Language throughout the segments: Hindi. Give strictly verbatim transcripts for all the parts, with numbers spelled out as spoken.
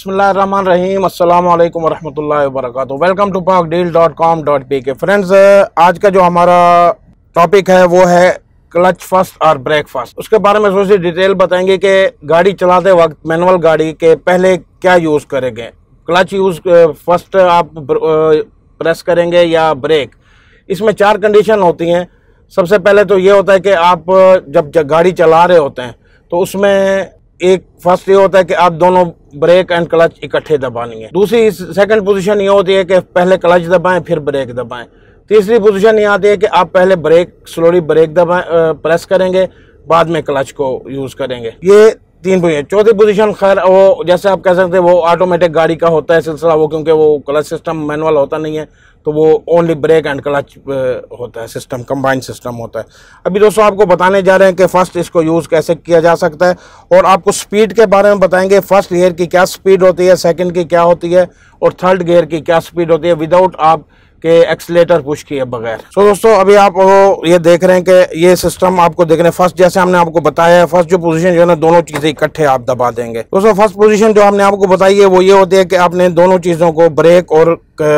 बिस्मिल्लाहिर्रहमानिर्रहीम, अस्सलाम वालेकुम वरहमतुल्लाहि वबरकातुहू। Welcome to Pak deal dot com dot P K. Friends, आज का जो हमारा टॉपिक है वो है क्लच फर्स्ट और ब्रेक फर्स्ट। उसके बारे में थोड़ी सी डिटेल बताएंगे कि गाड़ी चलाते वक्त मैनुअल गाड़ी के पहले क्या यूज़ करेंगे। क्लच यूज़ फर्स्ट आप प्रेस करेंगे या ब्रेक। इसमें चार कंडीशन होती हैं। सबसे पहले तो ये होता है कि आप जब गाड़ी चला रहे होते हैं तो उसमें एक फर्स्ट ये होता है कि आप दोनों ब्रेक एंड क्लच इकट्ठे दबानी है। दूसरी सेकंड पोजीशन ये होती है कि पहले क्लच दबाएं फिर ब्रेक दबाएं। तीसरी पोजीशन ये आती है कि आप पहले ब्रेक स्लोली ब्रेक दबाएं प्रेस करेंगे, बाद में क्लच को यूज़ करेंगे। ये तीन पोजीशन। चौथी पोजीशन खैर वो जैसे आप कह सकते हैं वो ऑटोमेटिक गाड़ी का होता है सिलसिला, वो क्योंकि वो क्लच सिस्टम मैनुअल होता नहीं है तो वो ओनली ब्रेक एंड क्लच होता है, सिस्टम कंबाइंड सिस्टम होता है। अभी दोस्तों आपको बताने जा रहे हैं कि फर्स्ट इसको यूज़ कैसे किया जा सकता है और आपको स्पीड के बारे में बताएंगे। फर्स्ट गियर की क्या स्पीड होती है, सेकंड की क्या होती है और थर्ड गियर की क्या स्पीड होती है विदाउट आप के एक्सीलेटर पुश किए बगैर। सो so, दोस्तों अभी आप वो ये देख रहे हैं कि ये सिस्टम आपको देख रहे हैं। फर्स्ट जैसे हमने आपको बताया है, फर्स्ट जो पोजीशन जो है ना दोनों चीजें इकट्ठे आप दबा देंगे। दोस्तों फर्स्ट पोजीशन जो हमने आपको बताई है वो ये होती है कि आपने दोनों चीजों को ब्रेक और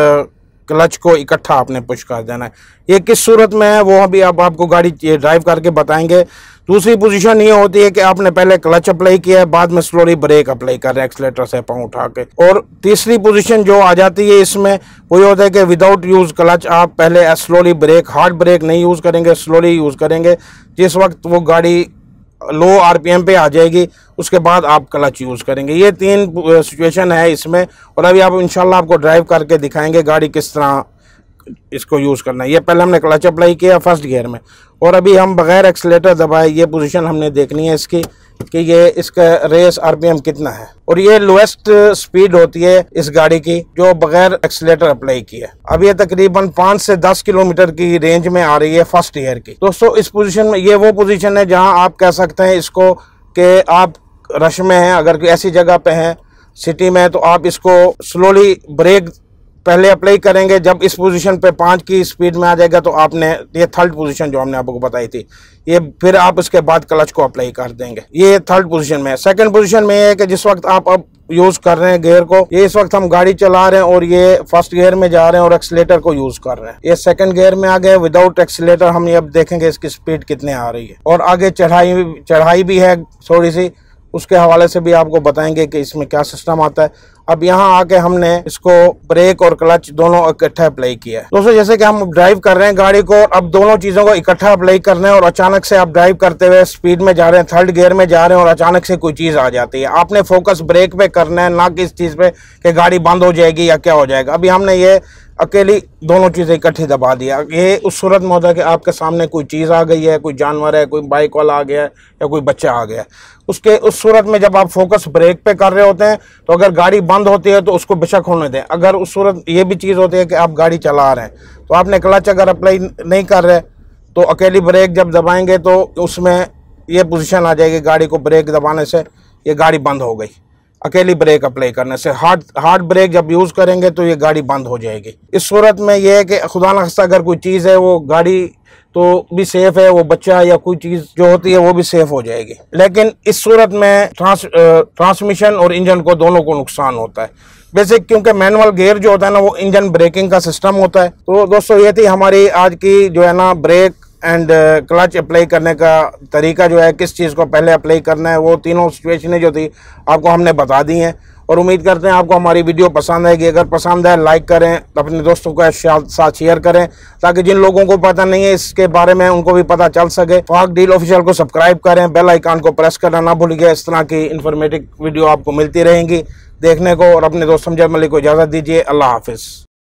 क्लच को इकट्ठा आपने पुश कर देना है। ये किस सूरत में है वो अभी आप आपको गाड़ी ड्राइव करके बताएंगे। दूसरी पोजीशन ये होती है कि आपने पहले क्लच अप्लाई किया है, बाद में स्लोली ब्रेक अप्लाई कर रहे हैं एक्सीलेटर से पाँव उठा के। और तीसरी पोजीशन जो आ जाती है इसमें वो ये होता है कि विदाउट यूज क्लच आप पहले स्लोली ब्रेक, हार्ड ब्रेक नहीं यूज करेंगे, स्लोली यूज करेंगे। जिस वक्त वो गाड़ी लो आरपीएम पे आ जाएगी उसके बाद आप क्लच यूज़ करेंगे। ये तीन सिचुएशन है इसमें और अभी आप इंशाल्लाह आपको ड्राइव करके दिखाएंगे गाड़ी किस तरह इसको यूज़ करना है। ये पहले हमने क्लच अप्लाई किया फर्स्ट गियर में और अभी हम बगैर एक्सीलेटर दबाए ये पोजीशन हमने देखनी है इसकी कि ये इसका रेस आरपीएम कितना है। और ये लोएस्ट स्पीड होती है इस गाड़ी की जो बगैर एक्सीलेटर अप्लाई की है। अब ये तकरीबन पाँच से दस किलोमीटर की रेंज में आ रही है फर्स्ट गियर की। दोस्तों इस पोजीशन में ये वो पोजीशन है जहां आप कह सकते हैं इसको कि आप रश में हैं, अगर ऐसी जगह पे हैं सिटी में तो आप इसको स्लोली ब्रेक पहले अप्लाई करेंगे। जब इस पोजीशन पे पाँच की स्पीड में आ जाएगा तो आपने ये थर्ड पोजीशन जो हमने आपको बताई थी ये फिर आप उसके बाद क्लच को अप्लाई कर देंगे। ये थर्ड पोजीशन में है। सेकंड पोजीशन में ये है कि जिस वक्त आप अब यूज़ कर रहे हैं गियर को, ये इस वक्त हम गाड़ी चला रहे हैं और ये फर्स्ट गियर में जा रहे हैं और एक्सीलेटर को यूज़ कर रहे हैं। ये सेकंड गियर में आ गए विदाउट एक्सीलेटर। हम ये अब देखेंगे इसकी स्पीड कितने आ रही है और आगे चढ़ाई चढ़ाई भी है थोड़ी सी, उसके हवाले से भी आपको बताएंगे कि इसमें क्या सिस्टम आता है। अब यहाँ आके हमने इसको ब्रेक और क्लच दोनों इकट्ठा अप्लाई किया है। दोस्तों जैसे कि हम ड्राइव कर रहे हैं गाड़ी को, अब दोनों चीज़ों को इकट्ठा अप्लाई करना है और अचानक से आप ड्राइव करते हुए स्पीड में जा रहे हैं, थर्ड गियर में जा रहे हैं और अचानक से कोई चीज़ आ जाती है। आपने फोकस ब्रेक पे करना है, ना कि इस चीज़ पे कि गाड़ी बंद हो जाएगी या क्या हो जाएगा। अभी हमने ये अकेली दोनों चीज़ें इकट्ठी दबा दिया। ये उस सूरत में होता है कि आपके सामने कोई चीज़ आ गई है, कोई जानवर है, कोई बाइक वाला आ गया है या कोई बच्चा आ गया है। उसके उस सूरत में जब आप फोकस ब्रेक पे कर रहे होते हैं तो अगर गाड़ी बंद होती है तो उसको बेशक होने दें। अगर उस सूरत ये भी चीज़ होती है कि आप गाड़ी चला रहे हैं तो आपने क्लच अगर अप्लाई नहीं कर रहे तो अकेली ब्रेक जब दबाएंगे तो उसमें ये पोजीशन आ जाएगी गाड़ी को ब्रेक दबाने से ये गाड़ी बंद हो गई। अकेली ब्रेक अप्लाई करने से हार्ड हार्ड ब्रेक जब यूज़ करेंगे तो ये गाड़ी बंद हो जाएगी। इस सूरत में ये है कि खुदा न खास्ता अगर कोई चीज़ है वो गाड़ी तो भी सेफ है, वो बच्चा या कोई चीज़ जो होती है वो भी सेफ हो जाएगी। लेकिन इस सूरत में ट्रांस ट्रांसमिशन और इंजन को दोनों को नुकसान होता है बेसिक, क्योंकि मैनुअल गियर जो होता है ना वो इंजन ब्रेकिंग का सिस्टम होता है। तो दोस्तों ये थी हमारी आज की जो है ना ब्रेक एंड क्लच अप्लाई करने का तरीका जो है, किस चीज़ को पहले अप्लाई करना है, वो तीनों सिचुएशनें जो थी आपको हमने बता दी हैं और उम्मीद करते हैं आपको हमारी वीडियो पसंद आएगी। अगर पसंद है लाइक करें, अपने दोस्तों के साथ शेयर करें ताकि जिन लोगों को पता नहीं है इसके बारे में उनको भी पता चल सके। पाक डील ऑफिशियल को सब्सक्राइब करें, बेल आइकन को प्रेस करना ना भूलिए। इस तरह की इन्फॉर्मेटिव वीडियो आपको मिलती रहेंगी देखने को और अपने दोस्त समझा मलिक को इजाज़त दीजिए। अल्लाह हाफिज़।